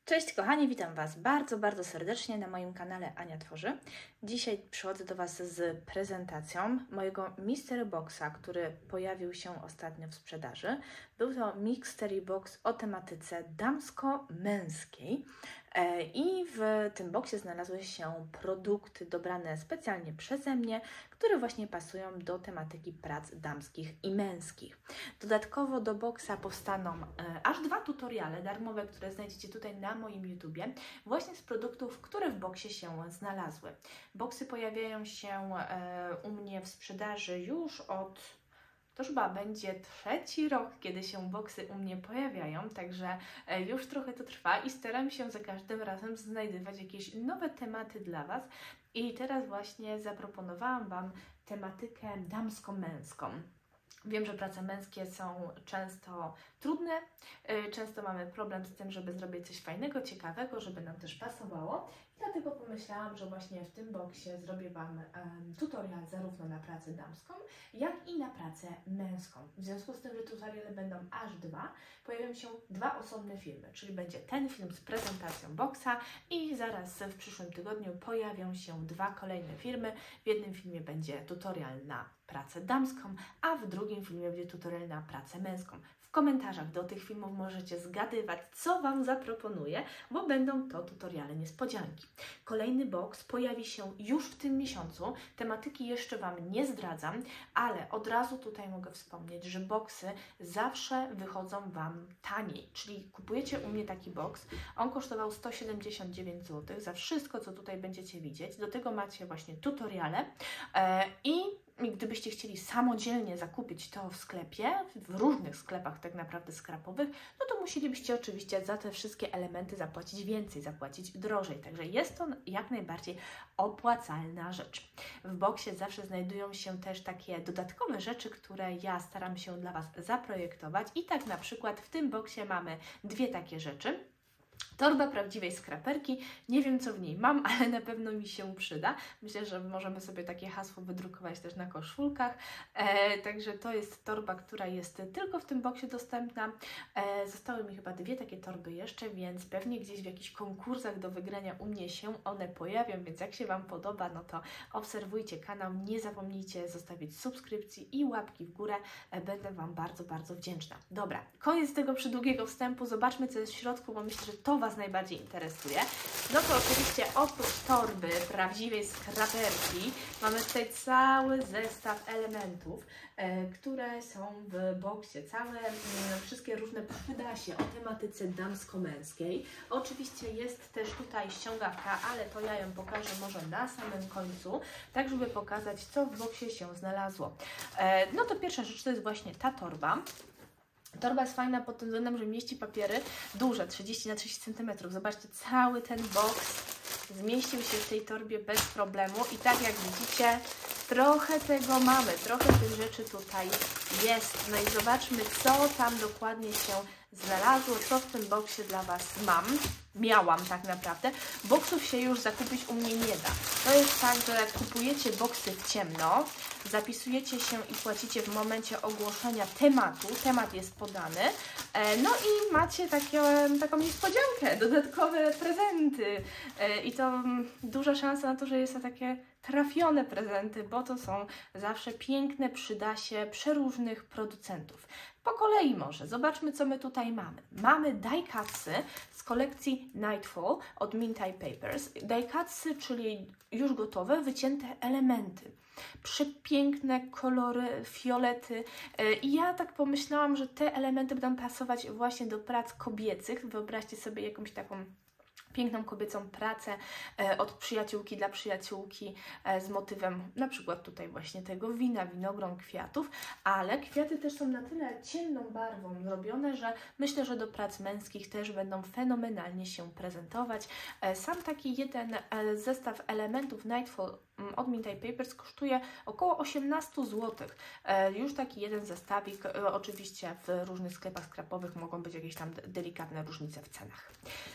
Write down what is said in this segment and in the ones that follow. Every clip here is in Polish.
Cześć kochani, witam Was bardzo serdecznie na moim kanale Ania Tworzy. Dzisiaj przychodzę do Was z prezentacją mojego Mystery Boxa, który pojawił się ostatnio w sprzedaży. Był to Mystery Box o tematyce damsko-męskiej i w tym boksie znalazły się produkty dobrane specjalnie przeze mnie, które właśnie pasują do tematyki prac damskich i męskich. Dodatkowo do boksa powstaną aż 2 tutoriale darmowe, które znajdziecie tutaj na moim YouTubie, właśnie z produktów, które w boksie się znalazły. Boksy pojawiają się u mnie w sprzedaży już to chyba będzie 3. rok, kiedy się boksy u mnie pojawiają, także już trochę to trwa i staram się za każdym razem znajdywać jakieś nowe tematy dla Was. I teraz właśnie zaproponowałam Wam tematykę damsko-męską. Wiem, że prace męskie są często trudne, często mamy problem z tym, żeby zrobić coś fajnego, ciekawego, żeby nam też pasowało. Dlatego pomyślałam, że właśnie w tym boksie zrobię Wam tutorial zarówno na pracę damską, jak i na pracę męską. W związku z tym, że tutoriale będą aż 2, pojawią się 2 osobne filmy, czyli będzie ten film z prezentacją boksa i zaraz w przyszłym tygodniu pojawią się 2 kolejne filmy. W jednym filmie będzie tutorial na pracę damską, a w drugim filmie będzie tutorial na pracę męską. W komentarzach do tych filmów możecie zgadywać, co Wam zaproponuję, bo będą to tutoriale niespodzianki. Kolejny boks pojawi się już w tym miesiącu. Tematyki jeszcze Wam nie zdradzam, ale od razu tutaj mogę wspomnieć, że boksy zawsze wychodzą Wam taniej. Czyli kupujecie u mnie taki boks, on kosztował 179 zł za wszystko, co tutaj będziecie widzieć. Do tego macie właśnie tutoriale i gdybyście chcieli samodzielnie zakupić to w sklepie, w różnych sklepach tak naprawdę skrapowych, no to musielibyście oczywiście za te wszystkie elementy zapłacić więcej, zapłacić drożej. Także jest to jak najbardziej opłacalna rzecz. W boksie zawsze znajdują się też takie dodatkowe rzeczy, które ja staram się dla Was zaprojektować i tak na przykład w tym boksie mamy 2 takie rzeczy. Torba prawdziwej skraperki. Nie wiem, co w niej mam, ale na pewno mi się przyda. Myślę, że możemy sobie takie hasło wydrukować też na koszulkach. Także to jest torba, która jest tylko w tym boksie dostępna. Zostały mi chyba 2 takie torby jeszcze, więc pewnie gdzieś w jakichś konkursach do wygrania u mnie się one pojawią, więc jak się Wam podoba, no to obserwujcie kanał. Nie zapomnijcie zostawić subskrypcji i łapki w górę. Będę Wam bardzo wdzięczna. Dobra, koniec tego przydługiego wstępu. Zobaczmy, co jest w środku, bo myślę, że to Was najbardziej interesuje. No to oczywiście oprócz torby prawdziwej skraperki mamy tutaj cały zestaw elementów, które są w boksie. Wszystkie różne przydasie o tematyce damsko-męskiej. Oczywiście jest też tutaj ściągawka, ale to ja ją pokażę może na samym końcu, tak żeby pokazać, co w boksie się znalazło. No to pierwsza rzecz to jest właśnie ta torba. Torba jest fajna pod tym względem, że mieści papiery duże, 30 na 30 cm. Zobaczcie, cały ten boks zmieścił się w tej torbie bez problemu i tak jak widzicie, trochę tego mamy, trochę tych rzeczy tutaj jest. No i zobaczmy, co tam dokładnie się znalazło, co w tym boksie dla Was miałam tak naprawdę. Boksów się już zakupić u mnie nie da. To jest tak, że jak kupujecie boksy w ciemno, zapisujecie się i płacicie w momencie ogłoszenia tematu, temat jest podany, no i macie taką niespodziankę, dodatkowe prezenty i to duża szansa na to, że jest to takie trafione prezenty, bo to są zawsze piękne przydasie przeróżnych producentów. Po kolei może. Zobaczmy, co my tutaj mamy. Mamy die-cutsy z kolekcji Nightfall od Minty Papers. Die-cutsy, czyli już gotowe, wycięte elementy. Przepiękne kolory, fiolety i ja tak pomyślałam, że te elementy będą pasować właśnie do prac kobiecych. Wyobraźcie sobie jakąś taką piękną kobiecą pracę od przyjaciółki dla przyjaciółki z motywem na przykład tutaj właśnie tego wina, winogron, kwiatów, ale kwiaty też są na tyle ciemną barwą zrobione, że myślę, że do prac męskich też będą fenomenalnie się prezentować. Sam taki jeden zestaw elementów Nightfall od Minty Papers kosztuje około 18 zł. Już taki jeden zestawik, oczywiście w różnych sklepach skrapowych mogą być jakieś tam delikatne różnice w cenach.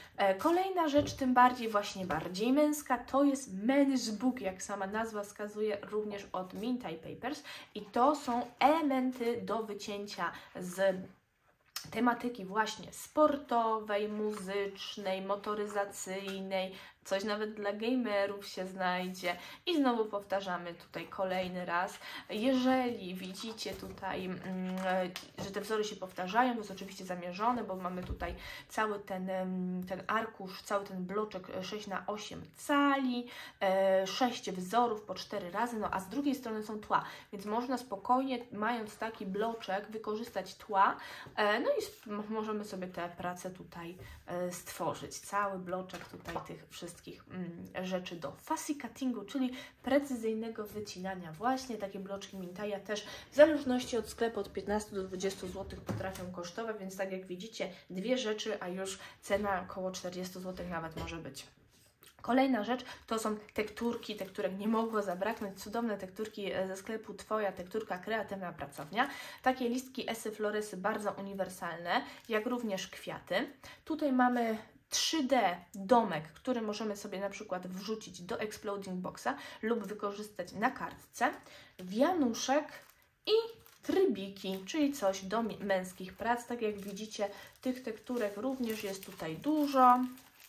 Kolejna rzecz, tym bardziej męska, to jest Men's Book, jak sama nazwa wskazuje, również od Minty Papers i to są elementy do wycięcia z tematyki właśnie sportowej, muzycznej, motoryzacyjnej, coś nawet dla gamerów się znajdzie. I znowu powtarzamy tutaj kolejny raz. Jeżeli widzicie tutaj, że te wzory się powtarzają, to jest oczywiście zamierzone, bo mamy tutaj cały ten arkusz, cały ten bloczek 6×8 cali, 6 wzorów po 4 razy, no a z drugiej strony są tła, więc można spokojnie, mając taki bloczek, wykorzystać tła, no i możemy sobie tę pracę tutaj stworzyć. Cały bloczek tutaj tych wszystkich rzeczy do fussy cuttingu, czyli precyzyjnego wycinania. Właśnie takie bloczki Mintaja też w zależności od sklepu od 15 do 20 zł potrafią kosztować, więc tak jak widzicie, 2 rzeczy, a już cena około 40 zł nawet może być. Kolejna rzecz to są tekturki, tekturek nie mogło zabraknąć, cudowne tekturki ze sklepu Twoja Tekturka Kreatywna Pracownia. Takie listki Esy Floresy bardzo uniwersalne, jak również kwiaty. Tutaj mamy 3D domek, który możemy sobie na przykład wrzucić do Exploding Boxa lub wykorzystać na kartce. Wianuszek i trybiki, czyli coś do męskich prac. Tak jak widzicie, tych tekturek również jest tutaj dużo.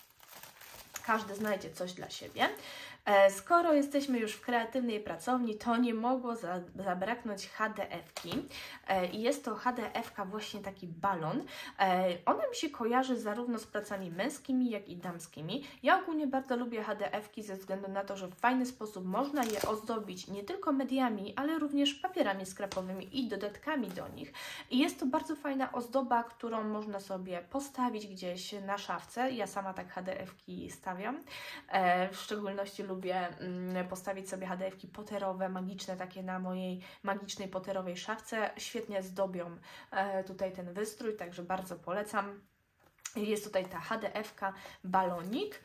Każdy znajdzie coś dla siebie. Skoro jesteśmy już w kreatywnej pracowni, to nie mogło zabraknąć HDF-ki. I jest to HDF-ka właśnie taki balon. Ona mi się kojarzy zarówno z pracami męskimi, jak i damskimi. Ja ogólnie bardzo lubię HDF-ki ze względu na to, że w fajny sposób można je ozdobić nie tylko mediami, ale również papierami skrapowymi i dodatkami do nich. I jest to bardzo fajna ozdoba, którą można sobie postawić gdzieś na szafce. Ja sama tak HDF-ki stawiam. W szczególności lubię postawić sobie HDF-ki potterowe, magiczne, takie na mojej magicznej potterowej szafce. Świetnie zdobią tutaj ten wystrój, także bardzo polecam. Jest tutaj ta HDF-ka balonik.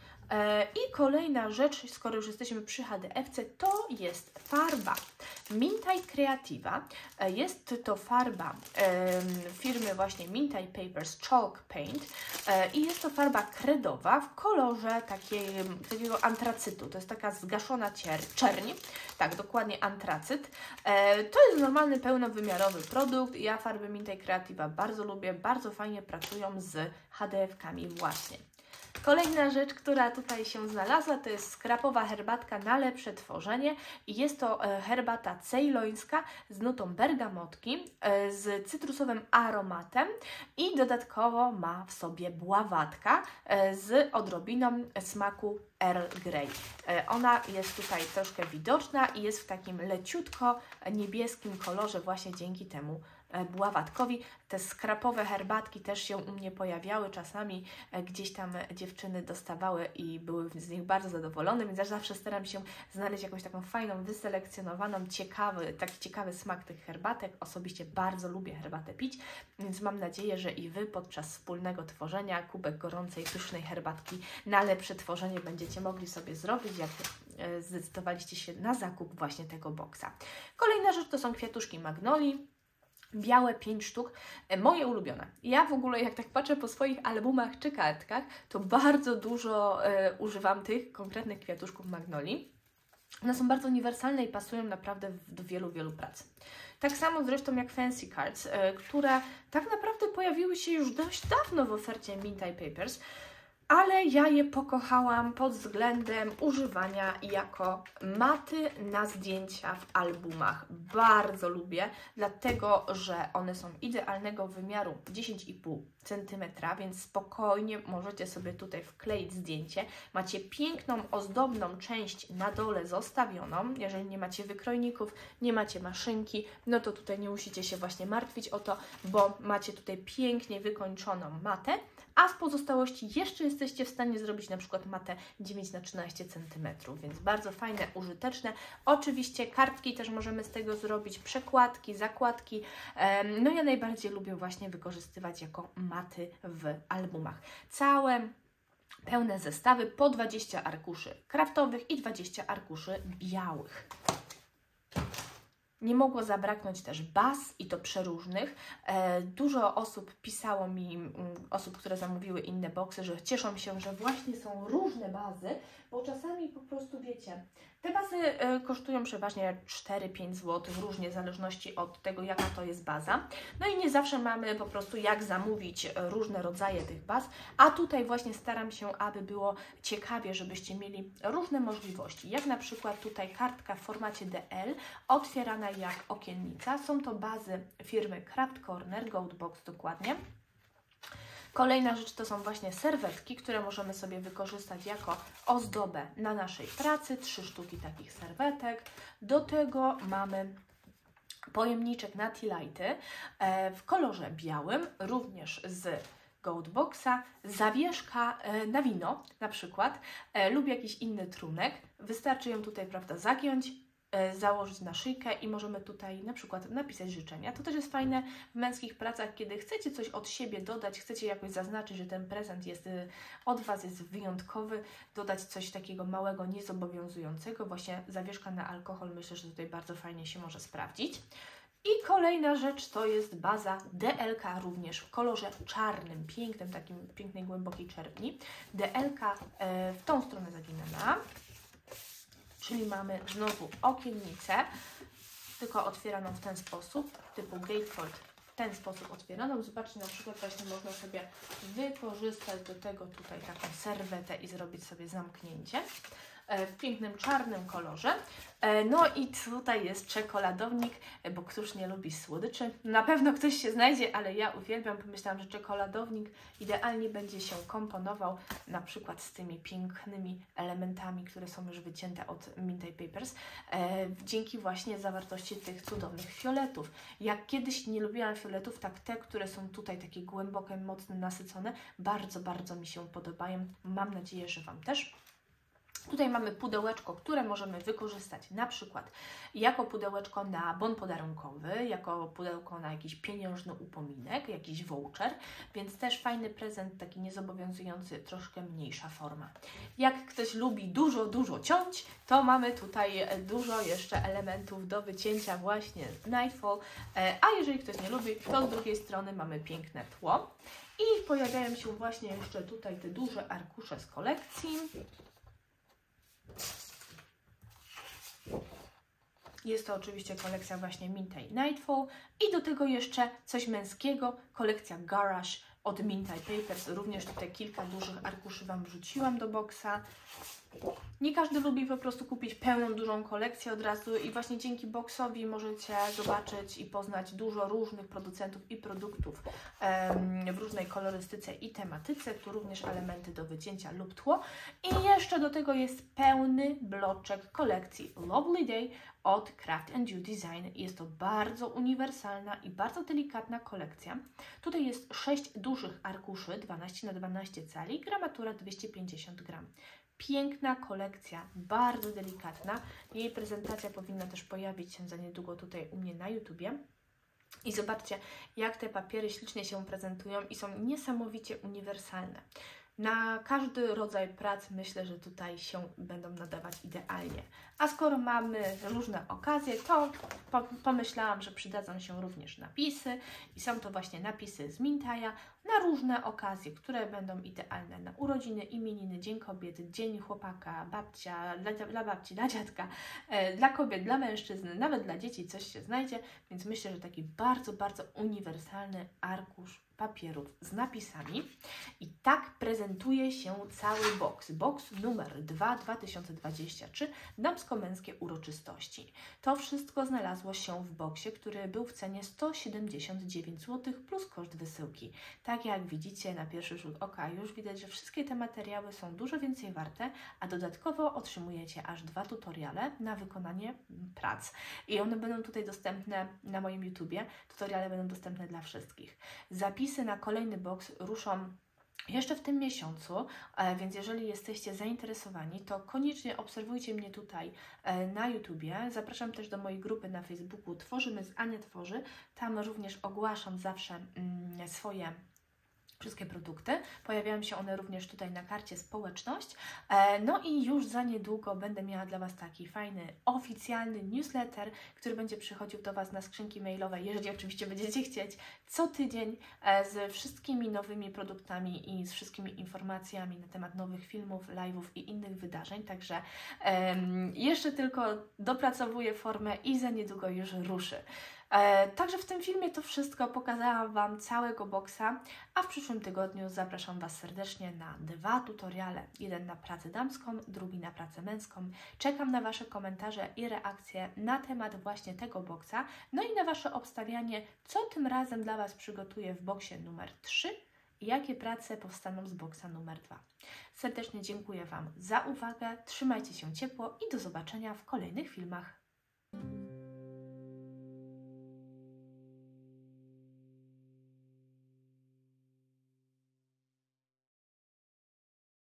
I kolejna rzecz, skoro już jesteśmy przy HDF-ce, to jest farba Mintaj Creativa. Jest to farba firmy właśnie Mintaj Papers Chalk Paint i jest to farba kredowa w kolorze takiego antracytu. To jest taka zgaszona czerń, tak, dokładnie antracyt. To jest normalny, pełnowymiarowy produkt. Ja farby Mintaj Creativa bardzo lubię, bardzo fajnie pracują z HDF-kami właśnie. Kolejna rzecz, która tutaj się znalazła, to jest skrapowa herbatka na lepsze tworzenie i jest to herbata cejlońska z nutą bergamotki, z cytrusowym aromatem i dodatkowo ma w sobie bławatka z odrobiną smaku Earl Grey. Ona jest tutaj troszkę widoczna i jest w takim leciutko niebieskim kolorze właśnie dzięki temu bławatkowi. Te skrapowe herbatki też się u mnie pojawiały, czasami gdzieś tam dziewczyny dostawały i były z nich bardzo zadowolone, więc ja zawsze staram się znaleźć jakąś taką fajną, wyselekcjonowaną, taki ciekawy smak tych herbatek. Osobiście bardzo lubię herbatę pić, więc mam nadzieję, że i Wy podczas wspólnego tworzenia kubek gorącej, pysznej herbatki na lepsze tworzenie będziecie mogli sobie zrobić, jak zdecydowaliście się na zakup właśnie tego boksa. Kolejna rzecz to są kwiatuszki magnolii. Białe 5 sztuk, moje ulubione. Ja w ogóle jak tak patrzę po swoich albumach czy kartkach, to bardzo dużo używam tych konkretnych kwiatuszków magnolii. One są bardzo uniwersalne i pasują naprawdę do wielu, wielu prac. Tak samo zresztą jak Fancy Cards, które tak naprawdę pojawiły się już dość dawno w ofercie Mintaj Papers, ale ja je pokochałam pod względem używania jako maty na zdjęcia w albumach. Bardzo lubię, dlatego że one są idealnego wymiaru 10,5 cm, więc spokojnie możecie sobie tutaj wkleić zdjęcie. Macie piękną, ozdobną część na dole zostawioną. Jeżeli nie macie wykrojników, nie macie maszynki, no to tutaj nie musicie się właśnie martwić o to, bo macie tutaj pięknie wykończoną matę, a z pozostałości jeszcze jesteście w stanie zrobić na przykład matę 9×13 cm, więc bardzo fajne, użyteczne. Oczywiście kartki też możemy z tego zrobić, przekładki, zakładki. No ja najbardziej lubię właśnie wykorzystywać jako maty w albumach. Całe pełne zestawy po 20 arkuszy kraftowych i 20 arkuszy białych. Nie mogło zabraknąć też baz i to przeróżnych. Dużo osób pisało mi, osób, które zamówiły inne boksy, że cieszą się, że właśnie są różne bazy, bo czasami po prostu wiecie, te bazy kosztują przeważnie 4-5 zł, różnie w zależności od tego, jaka to jest baza. No i nie zawsze mamy po prostu jak zamówić różne rodzaje tych baz, a tutaj właśnie staram się, aby było ciekawie, żebyście mieli różne możliwości. Jak na przykład tutaj kartka w formacie DL, otwierana jak okiennica. Są to bazy firmy Craft Corner, Gold Box dokładnie. Kolejna rzecz to są właśnie serwetki, które możemy sobie wykorzystać jako ozdobę na naszej pracy. 3 sztuki takich serwetek. Do tego mamy pojemniczek na tea lighty w kolorze białym, również z Gold Boxa, zawieszka na wino na przykład lub jakiś inny trunek. Wystarczy ją tutaj, prawda, zagiąć, założyć na szyjkę i możemy tutaj na przykład napisać życzenia. To też jest fajne w męskich pracach, kiedy chcecie coś od siebie dodać, chcecie jakoś zaznaczyć, że ten prezent jest od Was, jest wyjątkowy, dodać coś takiego małego, niezobowiązującego. Właśnie zawieszka na alkohol, myślę, że tutaj bardzo fajnie się może sprawdzić. I kolejna rzecz to jest baza DLK, również w kolorze czarnym, pięknym, takim pięknej, głębokiej czerwni. DLK w tą stronę zaginana. Czyli mamy znowu okiennicę, tylko otwieraną w ten sposób, typu gatefold, w ten sposób otwieraną. Zobaczcie, na przykład właśnie można sobie wykorzystać do tego tutaj taką serwetę i zrobić sobie zamknięcie w pięknym czarnym kolorze. No i tutaj jest czekoladownik, bo któż nie lubi słodyczy? Na pewno ktoś się znajdzie, ale ja uwielbiam. Pomyślałam, że czekoladownik idealnie będzie się komponował na przykład z tymi pięknymi elementami, które są już wycięte od Minty Papers, dzięki właśnie zawartości tych cudownych fioletów. Jak kiedyś nie lubiłam fioletów, tak te, które są tutaj takie głębokie, mocno nasycone, bardzo, bardzo mi się podobają. Mam nadzieję, że Wam też. Tutaj mamy pudełeczko, które możemy wykorzystać na przykład jako pudełeczko na bon podarunkowy, jako pudełko na jakiś pieniężny upominek, jakiś voucher, więc też fajny prezent, taki niezobowiązujący, troszkę mniejsza forma. Jak ktoś lubi dużo ciąć, to mamy tutaj dużo jeszcze elementów do wycięcia właśnie Nightfall, a jeżeli ktoś nie lubi, to z drugiej strony mamy piękne tło i pojawiają się właśnie jeszcze tutaj te duże arkusze z kolekcji. Jest to oczywiście kolekcja właśnie Minty Nightfall i do tego jeszcze coś męskiego, kolekcja Garage od Minty Papers. Również tutaj kilka dużych arkuszy Wam wrzuciłam do boksa. Nie każdy lubi po prostu kupić pełną, dużą kolekcję od razu i właśnie dzięki boksowi możecie zobaczyć i poznać dużo różnych producentów i produktów w różnej kolorystyce i tematyce. Tu również elementy do wycięcia lub tło. I jeszcze do tego jest pełny bloczek kolekcji Lovely Day od Craft & You Design. Jest to bardzo uniwersalna i bardzo delikatna kolekcja. Tutaj jest 6 dużych arkuszy, 12 na 12 cali, gramatura 250 gram. Piękna kolekcja, bardzo delikatna. Jej prezentacja powinna też pojawić się za niedługo tutaj u mnie na YouTubie. I zobaczcie, jak te papiery ślicznie się prezentują i są niesamowicie uniwersalne. Na każdy rodzaj prac myślę, że tutaj się będą nadawać idealnie. A skoro mamy różne okazje, to pomyślałam, że przydadzą się również napisy i są to właśnie napisy z Mintaja na różne okazje, które będą idealne na urodziny, imieniny, Dzień Kobiet, Dzień Chłopaka, babcia, dla babci, dla dziadka, dla kobiet, dla mężczyzn, nawet dla dzieci coś się znajdzie, więc myślę, że taki bardzo, bardzo uniwersalny arkusz papierów z napisami. I tak prezentuje się cały boks. Boks numer 2 2023 Damsko-męskie uroczystości. To wszystko znalazło się w boksie, który był w cenie 179 zł plus koszt wysyłki. Tak jak widzicie na pierwszy rzut oka, już widać, że wszystkie te materiały są dużo więcej warte, a dodatkowo otrzymujecie aż 2 tutoriale na wykonanie prac. I one będą tutaj dostępne na moim YouTubie. Tutoriale będą dostępne dla wszystkich. Zapisy na kolejny boks ruszą jeszcze w tym miesiącu, więc jeżeli jesteście zainteresowani, to koniecznie obserwujcie mnie tutaj na YouTubie. Zapraszam też do mojej grupy na Facebooku Tworzymy z Ania Tworzy. Tam również ogłaszam zawsze swoje wszystkie produkty. Pojawiają się one również tutaj na karcie społeczność. No i już za niedługo będę miała dla Was taki fajny, oficjalny newsletter, który będzie przychodził do Was na skrzynki mailowe, jeżeli oczywiście będziecie chcieć, co tydzień z wszystkimi nowymi produktami i z wszystkimi informacjami na temat nowych filmów, live'ów i innych wydarzeń. Także jeszcze tylko dopracowuję formę i za niedługo już ruszy. Także w tym filmie to wszystko, pokazałam Wam całego boksa, a w przyszłym tygodniu zapraszam Was serdecznie na 2 tutoriale. Jeden na pracę damską, drugi na pracę męską. Czekam na Wasze komentarze i reakcje na temat właśnie tego boksa, no i na Wasze obstawianie, co tym razem dla Was przygotuję w boksie numer 3 i jakie prace powstaną z boksa numer 2. Serdecznie dziękuję Wam za uwagę, trzymajcie się ciepło i do zobaczenia w kolejnych filmach.